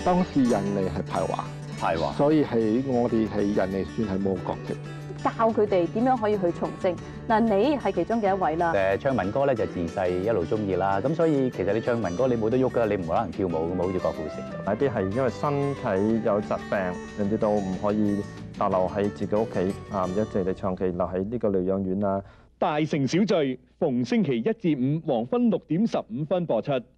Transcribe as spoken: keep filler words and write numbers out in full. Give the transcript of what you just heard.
當時人哋係排華， 排華， 所以係我哋係人哋算係冇國籍。 教佢哋點樣可以去從政。嗱，你係其中嘅一位啦。 誒唱民歌咧就自細一路中意啦，咁所以其實你唱民歌你冇得喐噶，你唔可能跳舞咁，好似郭富城咁。 有啲係因為身體有疾病，人哋都唔可以逗留喺自己屋企啊，一直地長期留喺呢個療養院啊。 大城小聚，逢星期一至五黃昏六點十五分播出。